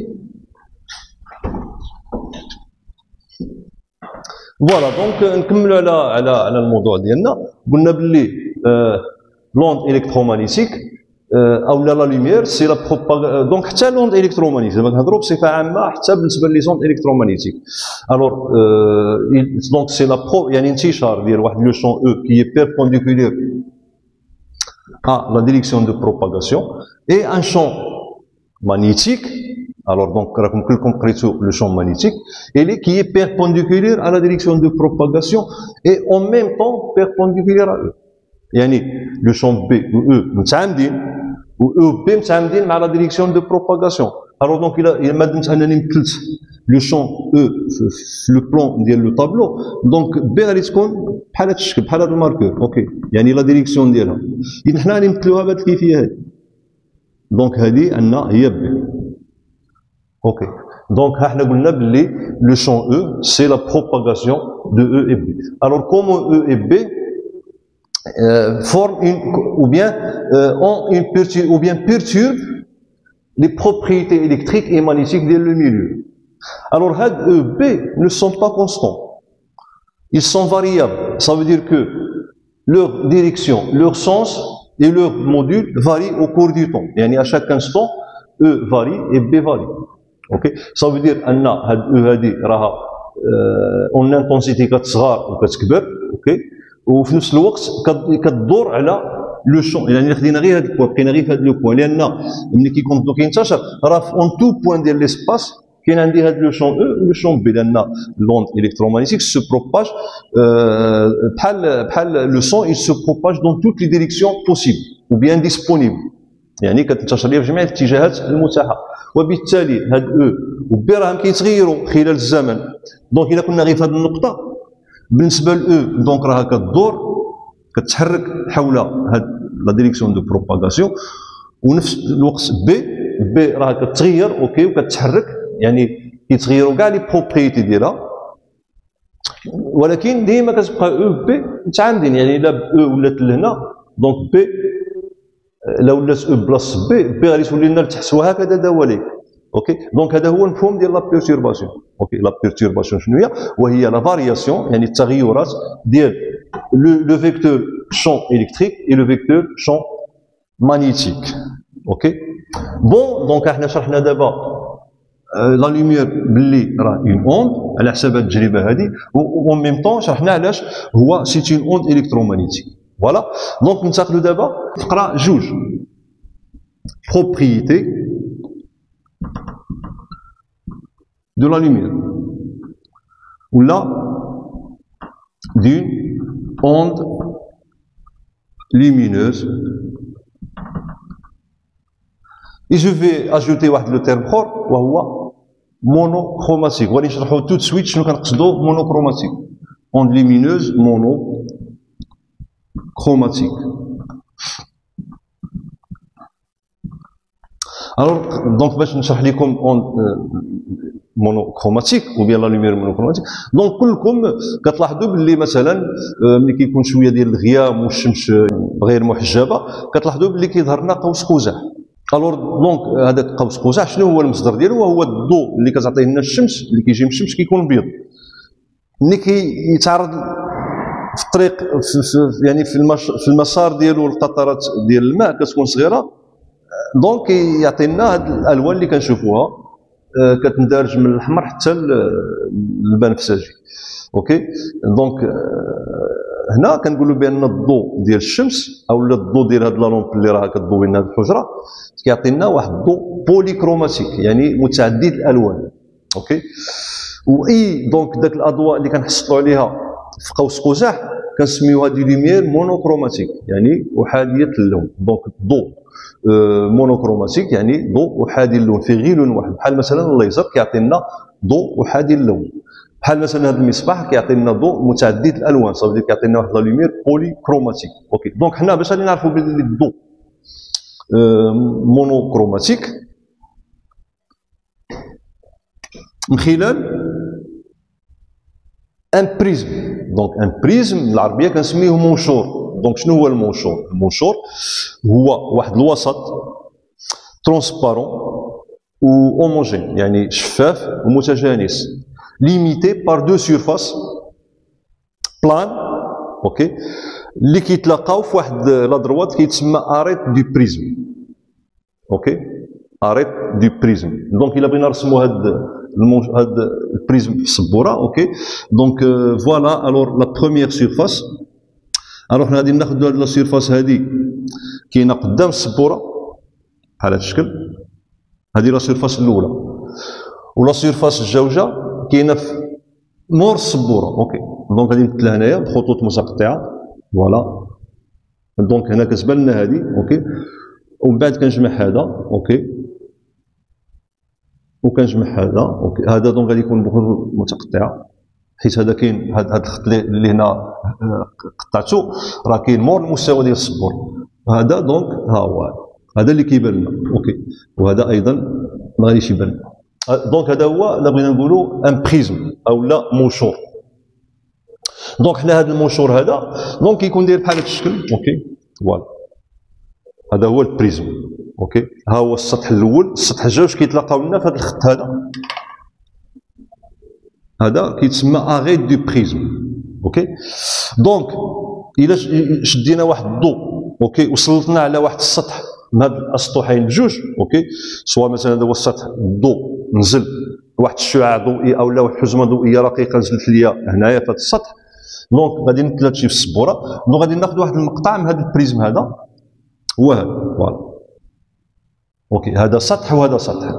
فوالا دونك نكملوا على الموضوع ديالنا. قلنا باللي لوند الكترومagnétique او لا لوميير سي لا دونك حتى لوند الكترومagnétique دابا كنهضروا بصفه عامه حتى بالنسبه لي زوند الكترومagnétique. الوغ دونك سي لا يعني انتشار ديال واحد لو شون او كي بيربونديكولير à la direction de propagation et un champ magnétique Alors donc راكم كلكم قريتوا le champ magnétique qui est perpendiculaire à la direction de propagation et en même temps perpendiculaire à eux. يعني le champ B ou E متعامدين و E و B متعامدين مع la direction de propagation. Alors donc il ما دمت انني مثلت le champ E في le plan ديال le tableau donc B غادي تكون بحال هذا الشكل بحال هذا الماركور اوكي يعني la direction ديالها. اذا حنا غادي نمثلوها بهذه الكيفيه هذه. دونك هذه عندنا هي B. Ok. Donc, le champ E, c'est la propagation de E et B. Alors, comment E et B forment perturbent les propriétés électriques et magnétiques du milieu. Alors, E et B ne sont pas constants. Ils sont variables. Ça veut dire que leur direction, leur sens et leur module varient au cours du temps. Et à chaque instant, E varie et B varie. Ok, ça veut dire ان هاد او هادي راها اون انتونسيتي كتصغر وكتكبر اوكي وفي نفس الوقت كتدور على لو شون يعني خدينا غير هاد البوان بقينا غير في هاد لو بوان لان ملي كيكون الضوء كينتشر راه في اون تو بوان ديال ليسباس كاين عندي هاد لو شون او ولو شون بي لان لوند الكترومagnétique سو بروباج بحال لو سون il se propage dans toutes les directions possibles ou bien disponibles يعني كتنتشر ليها في جميع الاتجاهات المتاحه وبالتالي هاد او وبي راهم كيتغيروا خلال الزمن دونك الا كنا غير في هذه النقطه بالنسبه لاو دونك راها كدور كتحرك حول هاد لا ديريكسيون دو بروباغاسيون ونفس الوقت بي راها كتغير اوكي وكتحرك يعني كيتغيروا كاع لي بروبريتي ديالها ولكن ديما كتبقى او بي متعامدين يعني الا او ولات لهنا دونك بي لو ولات او بلاص بي غادي تولي لنا لتحت وهكذا دواليك اوكي دونك هذا هو المفهوم ديال لا بيرتورباسيون اوكي لا بيرتورباسيون شنو هي وهي لا فارياسيون يعني التغيرات ديال لو فيكتور شون الكتريك اي لو فيكتور شون مانيتيك اوكي بون دونك احنا شرحنا دابا لا لوميير باللي راه اون اوند على حساب هذه التجربه هذه و ميم طون شرحنا علاش هو سي اون اوند الكترومagnétique. Voilà. Donc, nous allons d'abord faire juge. Propriété de la lumière. Ou là, d'une onde lumineuse. Et je vais ajouter le terme monochromatique. On va dire tout de suite ce qu'on appelle monochromatique. Onde lumineuse, chromatique. Alors, donc, باش نشرح لكم monochromatique ou bien la lumière monochromatique. Donc, كلكم كتلاحظوا باللي مثلا ملي كيكون شويه ديال الغيام والشمس غير محجبه كتلاحظوا باللي كيظهر لنا قوس قزح. الور دونك هذاك قوس قزح شنو هو المصدر ديالو؟ وهو الضوء اللي كتعطيه لنا الشمس اللي كيجي من الشمس كيكون ابيض. ملي كيتعرض في الطريق يعني في المسار ديالو القطرات ديال الماء كتكون صغيره دونك يعطينا هاد الالوان اللي كنشوفوها كتندرج من الاحمر حتى البنفسجي اوكي دونك هنا كنقولوا بان الضوء ديال الشمس او الضوء ديال هاد لا لومب اللي راه كتضوي لنا هاد الحجره كيعطينا واحد الضوء بوليكروماتيك يعني متعدد الالوان اوكي واي دونك داك الاضواء اللي كنحصلوا عليها في قوس قزح كنسميوها دي لوميير مونوكروماتيك يعني احاديه اللون دونك ضوء مونوكروماتيك يعني ضوء احادي اللون في غير لون واحد بحال مثلا الليزر كيعطينا ضوء احادي اللون بحال مثلا هذا المصباح كيعطينا ضوء متعدد الالوان صافي كيعطينا واحد لا لوميير بوليكروماتيك اوكي دونك حنا باش غادي نعرفوا بلي الضوء مونوكروماتيك من خلال ان بريزم دونك ان بريزم بالعربيه كنسميوه منشور دونك شنو هو المنشور؟ المنشور هو واحد الوسط ترونسبارون و هوموجين يعني شفاف ومتجانس ليميتي بار دو سيرفاس بلان اوكي اللي كيتلاقاو في واحد لا دروات كيتسمى اريت دو بريزم اوكي اريت دو بريزم دونك الا بغينا نرسموا هاد البريزم في السبوره اوكي دونك فوالا الور لا بروميير سيرفاس الوغ حنا غادي ناخذ هاد لا سيرفاس هادي كاينه قدام السبوره بحال هاد الشكل هادي لا سيرفاس الاولى ولا سيرفاس الجوجه كاينه في مور السبوره. اوكي دونك غادي نمثلها هنايا بخطوط متقطعه. فوالا دونك هنا كتبان لنا هذه. اوكي ومن بعد كنجمع هذا. اوكي وكنجمع هذا. اوكي هذا دونك غادي يكون بخطوط متقطعه، حيت هذا كاين هذا الخط اللي هنا قطعته راه كاين مور المستوى ديال السبور. هذا دونك ها هو هذا اللي كيبان لنا. اوكي وهذا ايضا ما غاديش يبان لنا. دونك هذا هو اللي بغينا نقولوا ان بريزم او لا منشور. دونك حنا هذا المنشور هذا دونك كيكون داير بحال هذا الشكل. اوكي فوالا هذا هو البريزم. اوكي ها هو السطح الاول، السطح الجوج كيتلاقاو لنا في هذا الخط هذا. هذا كيتسمى اغيت دو بريزم. اوكي دونك الا شدينا واحد الضوء اوكي وسلطنا على واحد السطح من هاد الاسطحين بجوج. اوكي سواء مثلا هذا هو السطح الضوء نزل واحد الشعاع ضوئي او لا واحد حزمه ضوئيه رقيقه نزلت ليا هنايا في هذا السطح. دونك غادي نمثل هادشي في السبوره. دونك غادي ناخذ واحد المقطع من هذا البريزم هذا هو هذا. فوالا اوكي هذا سطح وهذا سطح.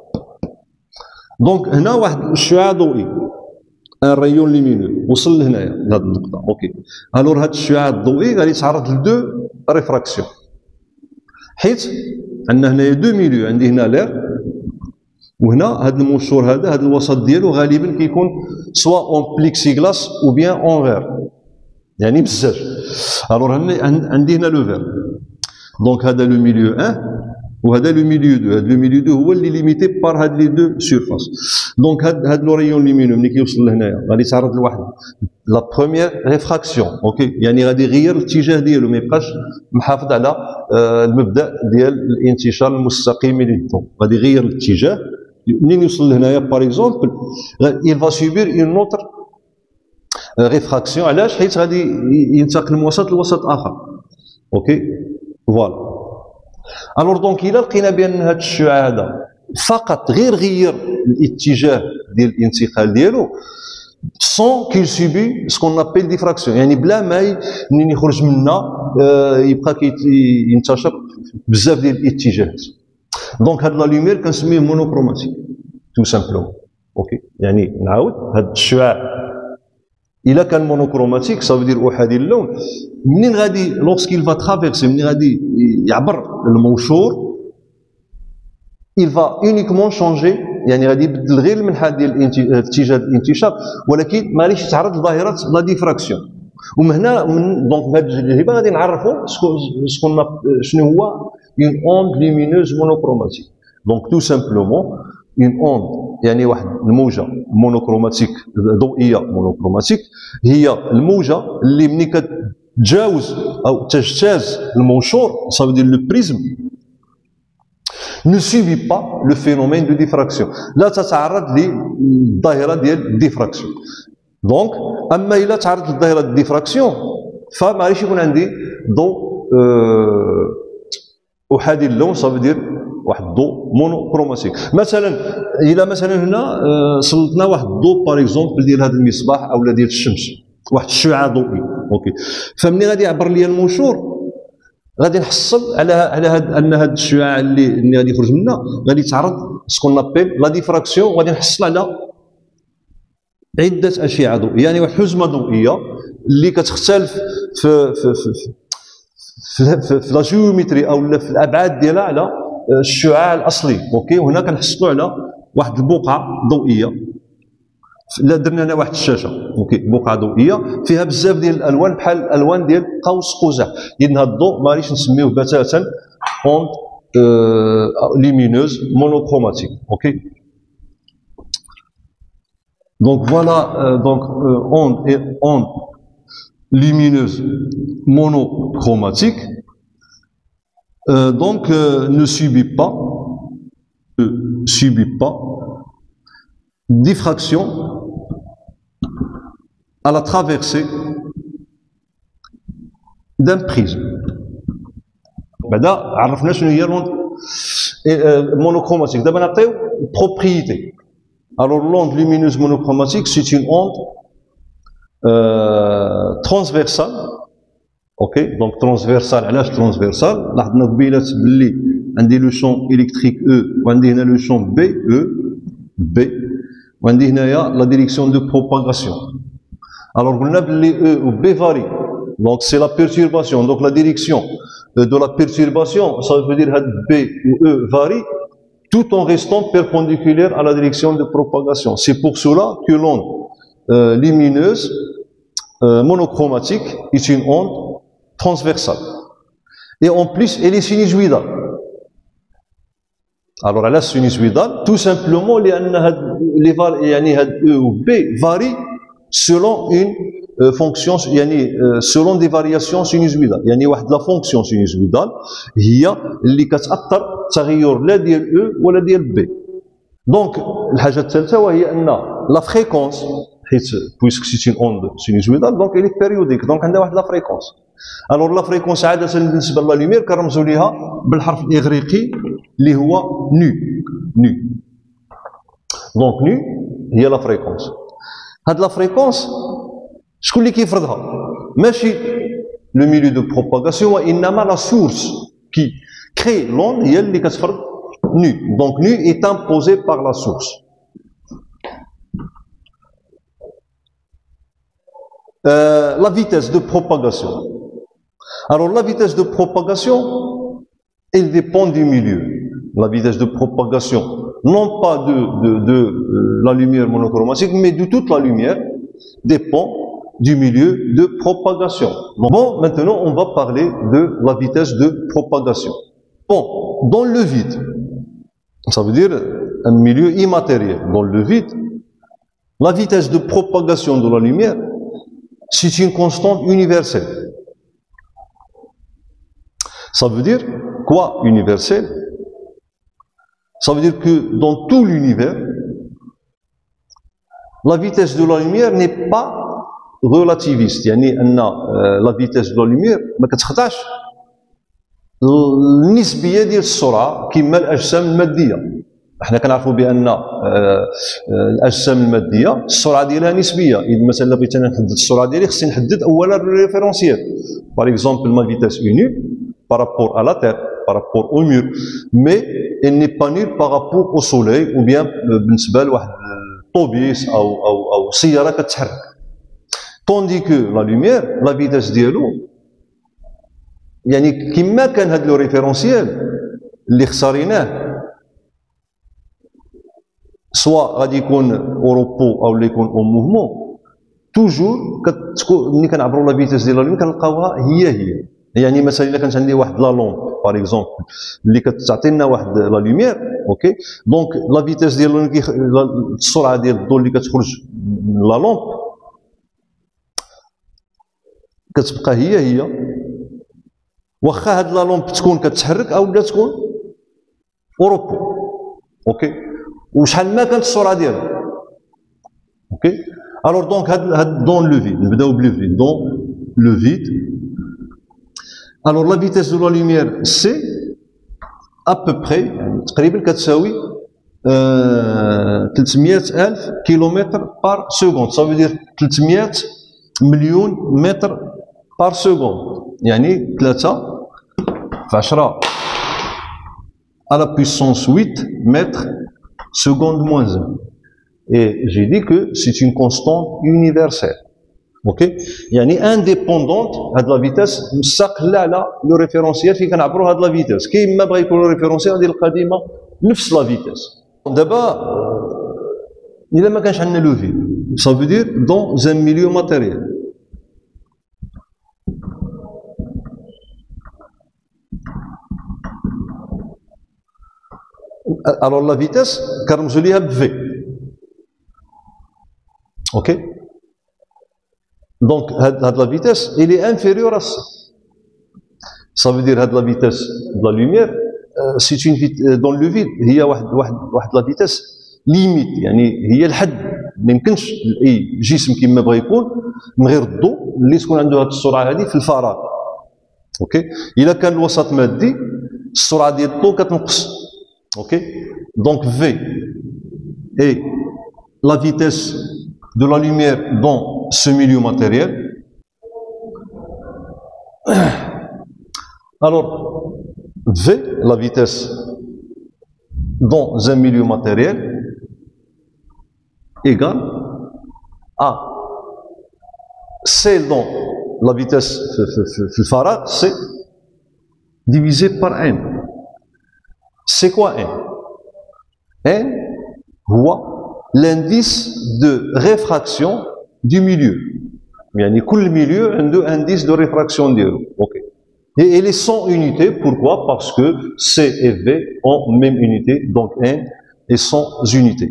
دونك هنا واحد الشعاع ضوئي ان ريون ليمينو وصل لهنايا لهاد النقطه. اوكي الور هذا الشعاع الضوئي غادي يتعرض لدو ريفراكسيون، حيت عندنا هنايا دو ميليو. عندي هنا لير وهنا هذا المنشور هذا الوسط ديالو غالبا كيكون سوا اون بليكسيغلاس او بيان اون فير يعني بزاف. الور عندي هنا لو فير. دونك هذا لو ميليو 1 وهذا لو ميليو 2. هذا لو ميليو 2 هو اللي ليميتي بار هاد لي دو سيرفاس. دونك هاد لو ريون ليمينو ملي كيوصل لهنايا غادي يتعرض لواحد لا بروميير ريفراكسيون. اوكي يعني غادي يغير الاتجاه ديالو، ما يبقاش محافظ على المبدا ديال الانتشار المستقيم للضوء، غادي يغير الاتجاه. منين يوصل لهنايا باغ اكزومبل il va subir une autre réfraction. علاش؟ حيت غادي ينتقل من وسط لوسط اخر. اوكي فوالا الور دونك الا لقينا بان هذا الشعاع هذا فقط غير غير الاتجاه ديال الانتقال ديالو sans qu'il subit ce qu'on appelle diffraction، يعني بلا ما منين يخرج منا يبقى ينتشر بزاف ديال الاتجاهات. دونك هاد لا لومير كنسميه مونوكروماتيك تو سامبلومون. اوكي يعني نعاود هاد الشعاع الا كان مونوكروماتيك صافي دير احادي اللون، منين غادي لوغسكيل فا ترافيرسي منين غادي يعبر المنشور il va uniquement changer، يعني غادي يبدل غير المنحى ديال اتجاه الانتشار، ولكن ما غاديش يتعرض لظاهره لا ديفراكسيون. ومن هنا دونك بهذه التجربه غادي نعرفوا شنو هو une onde lumineuse monochromatique. Donc tout simplement une onde يعني واحد الموجه مونوكروماتيك ضوئيه مونوكروماتيك هي الموجه اللي ملي كتجاوز او تجتاز المنشور صافي ديال لو بريزم ne subit pas le phénomène de diffraction، لا تتعرض للظاهره ديال الديفراكسيون. دونك اما الا تعرض للظاهره ديال الديفراكسيون فما غاديش يكون عندي ضوء احادي اللون، صافي دير واحد الضوء مونوكروماتيك. مثلا الا مثلا هنا سلطنا واحد الضوء باغ اكزومبل ديال هذا المصباح اولا ديال الشمس، واحد الشعاع ضوئي. اوكي فمني غادي يعبر لي المنشور غادي نحصل على ان هذا الشعاع اللي غادي يخرج منا غادي يتعرض سكون ابيل لا ديفراكسيون، وغادي نحصل على عده اشعه ضوئيه، يعني واحد حزمه ضوئيه اللي كتختلف في في في في, في لا جيومتري او في الابعاد ديالها على الشعاع الاصلي. اوكي وهنا كنحصلوا على واحد البقعه ضوئيه. لا درنا هنا واحد الشاشه اوكي بقعه ضوئيه فيها بزاف ديال الالوان بحال الالوان ديال قوس قزح، اذن هذا الضوء ما غاديش نسميوه بتاتا اوند لومينوز مونوكروماتيك. اوكي دونك فوالا دونك onde lumineuse monochromatique donc ne subit pas diffraction à la traversée d'un prisme. بعدا عرفنا شنو هي monochromatique. دابا نعطيو propriété. Alors l'onde lumineuse monochromatique c'est une onde transversale. اوكي دونك ترانسفيرسال. علاش ترانسفيرسال؟ لاحظنا قبيلات باللي عندي لو شون الكتريك او وعندي هنا لو شون بي او. B. وعندي هنايا la direction de propagation. Alors قلنا بلي E ou B varie. Donc c'est la perturbation. Donc la direction de la perturbation, ça veut dire que B ou E varie tout en restant perpendiculaire à la direction de propagation. C'est pour cela que l'onde lumineuse monochromatique est une onde transversale. Et en plus, elle est sinusoïdale. Alors elle est sinusoïdale tout simplement les E ou B varient selon une fonction, selon des variations sinusoïdales. يعني واحد لا فونكسيون سينوسويدال هي اللي كتاثر تغير لا ديال E ولا ديال B. دونك الحاجه الثالثه وهي ان لا فريكونس حيت بويسك سي اون اوند سينوسويدال دونك الي بيريوديك دونك عندها واحد لا فريكونس. الوغ لا فريكونس عاده بالنسبه لا لومير كنرمزوا ليها بالحرف الاغريقي اللي هو نو. دونك نو هي لا فريكونس. هاد لا فريكونس شكون اللي كيفرضها؟ ماشي لو ميليو دو بروباغاسيون وانما لا سورس كي كري لوند هي اللي كتفرض nu. Donc nu est imposé par la source. La vitesse de propagation. Alors la vitesse de propagation, elle dépend du milieu. La vitesse de propagation, non pas de la lumière monochromatique, mais de toute la lumière, dépend du milieu de propagation. Bon, maintenant on va parler de la vitesse de propagation. Bon, dans le vide, ça veut dire un milieu immatériel. Dans le vide, la vitesse de propagation de la lumière, c'est une constante universelle. Ça veut dire quoi universelle? Ça veut dire que dans tout l'univers, la vitesse de la lumière n'est pas relativiste. يعني أن la vitesse de la lumière ما كتخضعش النسبيه ديال السرعه كما الاجسام الماديه. احنا كنعرفوا بان الاجسام الماديه السرعه ديالها نسبيه. اذا مثلا بغيت انا نحدد السرعه ديالي خصني نحدد اولا الريفيرونسيال. باغ اكزومبل ما فيتاس est nulle par rapport à la terre, par rapport au mur, mais elle n'est pas nulle par rapport au soleil ou bien بالنسبه لواحد الطوبيس او سياره كتحرك. tandis que la lumière la vitesse ديالو يعني كما كان هذا لو ريفيرونسيال اللي اختاريناه سواء غادي يكون اوروبو او اللي يكون او موفمون توجور كتكون ملي كنعبروا لا فيتاس ديال لا كنلقاوها هي. يعني مثلا الا كانت عندي واحد لا لومب باغ اكزومبل اللي كتعطينا واحد لا لوميير اوكي دونك لا فيتاس ديال السرعه ديال الضوء اللي كتخرج من لا لومب كتبقى هي واخا هاد لا لومب تكون كتحرك او لا تكون اوروبو اوكي وشحال ما كانت السرعه ديالها اوكي. الوغ دونك هاد دون لو فيد نبداو بلو فيد دون لو فيد. الوغ لا فيتاس دو لا لوميير سي ابوبري يعني تقريبا كتساوي 300,000 كيلومتر بار سكوند. صافي دير 300 مليون متر بار سكوند يعني 3 في 10 à la puissance 8 mètres seconde moins 1. Et j'ai dit que c'est une constante universelle. Ok? يعني indépendante هاد لا فيتاس مستقلة على لو ريفيرونسيال فين كنعبروا هاد لا فيتاس. كاين ما بغا يكون لو ريفيرونسيال ديال القديمة نفس لا فيتاس. دابا إلا ما كانش عندنا لو في ça veut dire dans un milieu matériel. Alors la vitesse كنرمزوا ليها ب V. Ok? Donc la vitesse elle est inférieure à ça. Ça veut dire la vitesse de la lumière c'est une dans le vide هي واحد la vitesse limite يعني هي الحد ما يمكنش اي جسم كما بغى يكون من غير الضوء اللي تكون عنده هذه السرعه هذه في الفراغ. اوكي الا كان الوسط مادي السرعه ديال الضوء كتنقص. Ok, donc V est la vitesse de la lumière dans ce milieu matériel. Alors, V, la vitesse dans un milieu matériel, égale à C dans la vitesse في الفراغ C divisé par n. C'est quoi n? N هو l'indice de réfraction du milieu. يعني كل milieu عنده indice de réfraction ديالو. OK. Et les 100 unités, pourquoi? Parce que C et V ont même unité, donc N est 100 unités.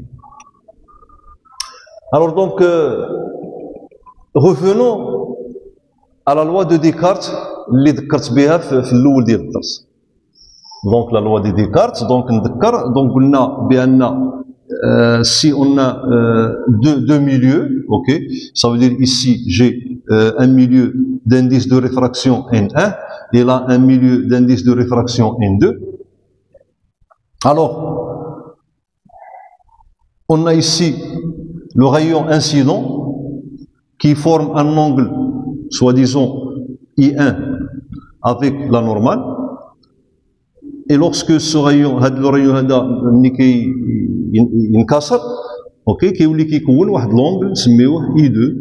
Alors donc, revenons à la loi de Descartes, اللي ذكرت بها في الأول ديال الدرس. Donc la loi de Descartes, donc نذكر, donc قلنا بأن si on a deux milieux, ok, ça veut dire ici j'ai un milieu d'indice de réfraction N1 et là un milieu d'indice de réfraction N2. Alors, on a ici le rayon incident qui forme un angle, soi-disant I1 avec la normale. Et lorsque ce rayon, le rayon هذا ملي ينكسر، اوكي، كيولي كيكون واحد لونغل نسميوه I2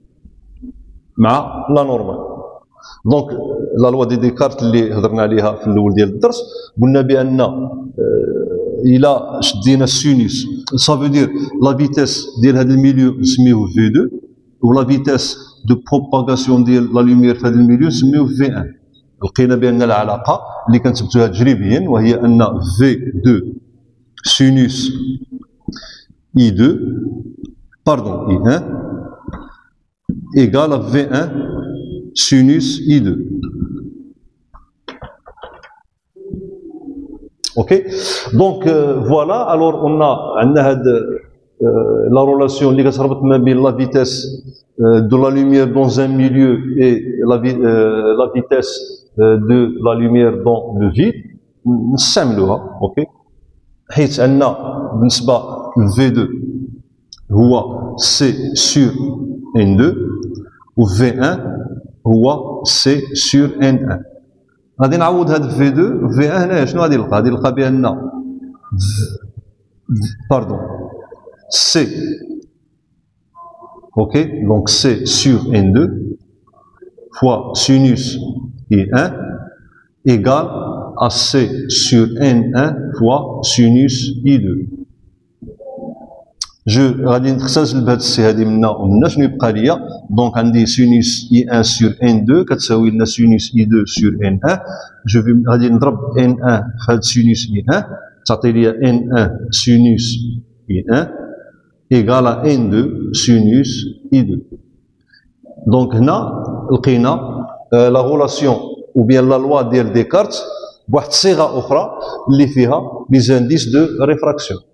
مع لا نورمال. دونك لا لوا دي ديكارت اللي هضرنا عليها في الاول ديال الدرس، قلنا بان الى شدينا السينوس صافي دير لا فيتيس ديال هذا الميليو نسميوه V2 ولا فيتيس دو بروباغاسيون ديال لا لوميير في هذا الميليو نسميوه V1. لقينا بان العلاقه اللي كنثبتوها تجريبيا وهي ان V2 sinus I2 pardon I1 égale à V1 sinus I2. Ok, donc voilà. Alors on a la relation اللي كتربط ما بين la vitesse de la lumière dans un milieu et la vitesse de la lumière dans le vide. نستعملوها. اوكي، حيث أن بالنسبة ل V2 هو C sur N2 و V1 هو C sur N1. غادي نعوض هاد V2 V1 هنايا شنو غادي نلقى؟ غادي نلقى بأن باردون C، ok، donc C sur N2 fois sinus I1 égale à C sur N1 fois sinus I2. غادي نختزل بهاد السي هادي منا ومنا شنو يبقى ليا؟ دونك عندي sinus I1 sur N2 كتساوي لنا sinus I2 sur N1. غادي نضرب N1 في هاد sinus I1 تعطي ليا N1 sinus I1 égale à N2 sinus I2. دونك هنا لقينا لا غولاسيون ou bien la loi ديال ديكارت بواحد الصيغه اخرى اللي فيها لي زانديس دو ريفراكسيون.